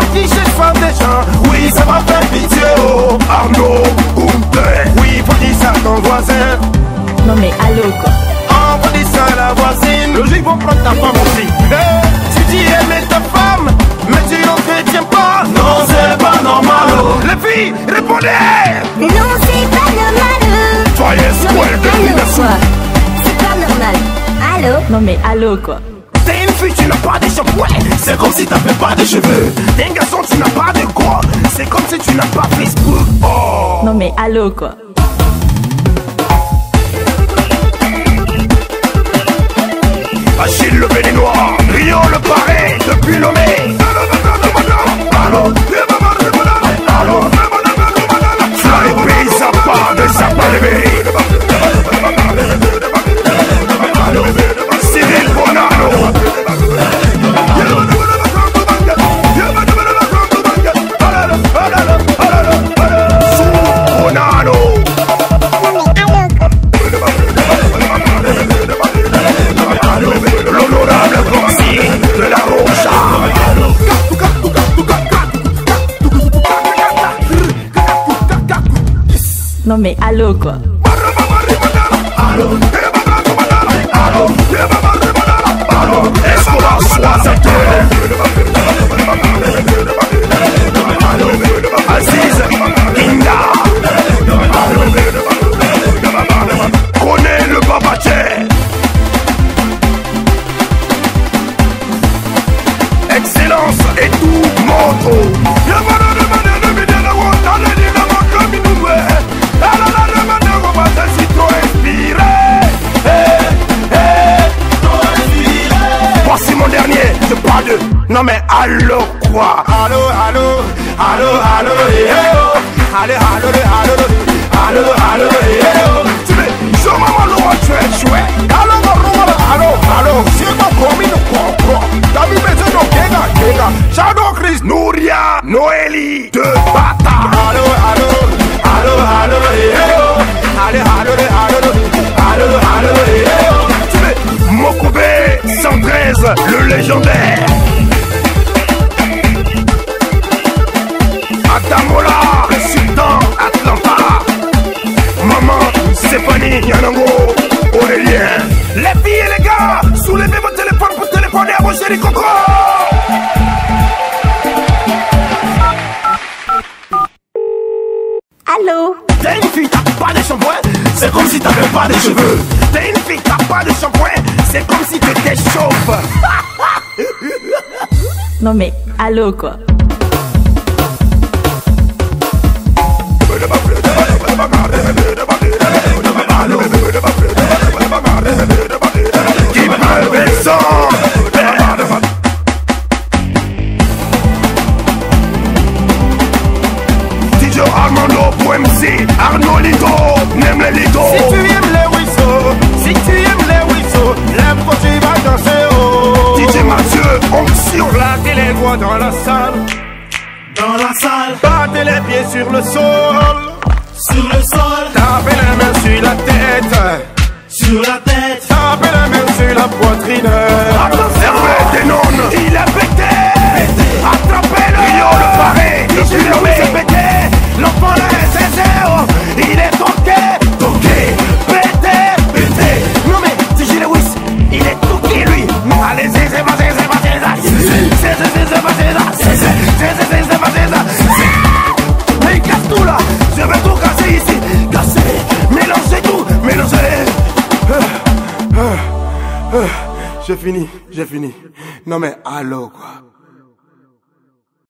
petit chez soir des gens. Oui, ça va faire pitié, oh. Arnaud, Oumpe. Oui, faut dire ça à ton voisin. Non mais allô quoi. Oh, faut dire ça à la voisine. Logique, vont prendre ta femme aussi. Tu dis aimer ta femme, mais tu n'entretiens pas. Non, c'est pas normal, oh. Les filles, répondez. Non, c'est pas normal. Soyez spoil de Allô quoi. C'est pas normal. Allô. Non mais allô quoi. T'es une fille, tu n'as pas de shampoing. C'est comme si t'avais pas de cheveux. T'es un garçon, tu n'as pas de quoi. C'est comme si tu n'as pas Facebook. Oh. Non mais allô quoi. Achille le Béninois, Rio le Paré, depuis Lomé. Allô, allô, Fly Pays Zappa de Zappa Levé. Cyril Bonano. Bonano. L'honorable conseiller de la Rocha. Non mais allô quoi. Escobar Soisateur. Aziz Kinga. Connais le Babaché. Excellence et tout moto. Voici mon dernier, je parle de... Non mais allô quoi. Allô, allô, allô, allô, eh oh. Allô, allô, allô, allô, allô, eh oh. Tu veux, je m'en loin, tu es chouette. Allô, allô, allô, c'est ma commune, quoi. T'as mis mes yeux dans Kega. Shadow Chris, Nouria, Noélie, de Bata. Allô, allô, allô, allô, eh oh. Allô, allô, allô, allô, allô, eh oh. Tu veux, Mokobé 113, le légendaire. Adamola, le sultan Atlanta. Maman, Stéphanie, Yanango, Aurélien. Les filles et les gars, soulevez votre téléphone pour téléphoner à vos chéris Coco. Allô. T'es une fille, t'as pas de shampoing, c'est comme si t'avais pas de cheveux. T'es une fille, t'as pas de shampoing, c'est comme si t'étais chauve. Non mais allô quoi. Qui parle Vincent. DJ Armando pour MC, Arnaud Lito, n'aime les Lito. Si tu aimes les whistles, si tu aimes les whistles, lève quand tu vas danser, oh. DJ Mathieu, onction. La télé voix dans la salle. Dans la salle. Battez les pieds sur le sol. Sur le sol. Tapez la main sur la tête. Sur la tête. Tapez la main sur la poitrine. Hervé Denon, il a pété. Attrapez-le. Rio le Paré, depuis Lomé. Il s'est pété. L'enfant de la SSR, il est toqué, pété. Non mais, DJ Lewis, il est toqué lui. Allez, c'est pas mais casse tout là, je vais tout casser ici. Casser, mélangez tout, mélangez. J'ai fini. Non mais allô quoi.